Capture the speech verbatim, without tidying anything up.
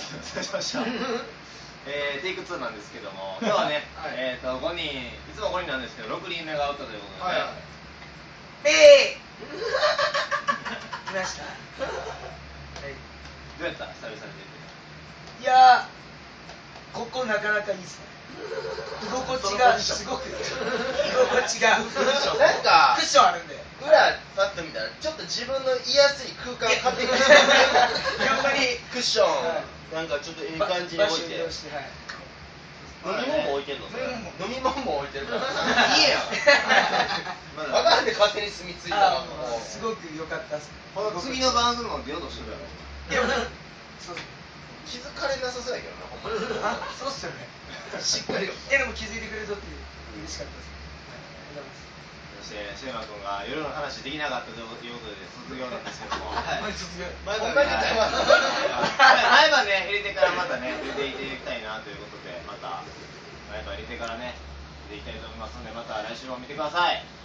失礼しました。えー、テイクツーなんですけども、今日はね、はい、えっとごにん、いつもごにんなんですけどろくにんめがおったということでね。はいはい、 えー、いました。はい。 どうやった？久々に出て。 いやー、ここなかなかいいですね。居心地がすごく居心地がなんかクッションあるんで。 裏パッと見たらちょっと自分の居やすい空間を買ってくれた。 横にクッション、はい、なんかちょっといい感じに置いて。飲み物も置いてんの？飲み物も置いてるから。いいやん。わかんで勝手に住み着いたらもう。 すごく良かったっす。 次の番組も出ようとしてるやろ。 いや、そう気づかれなさそうやけどな、ほんまに。 あ、そうっすよね。 しっかり。 え、でも気づいてくれるぞって嬉しかったです。 そしてシェイマ君が夜の話できなかったということで卒業なんですけども。 はい。卒業。 前歯ね、 前歯ね入れてからまたね入れていただきたいなということでまた前歯入れてからね入れていきたいと思いますのでまた来週も見てください。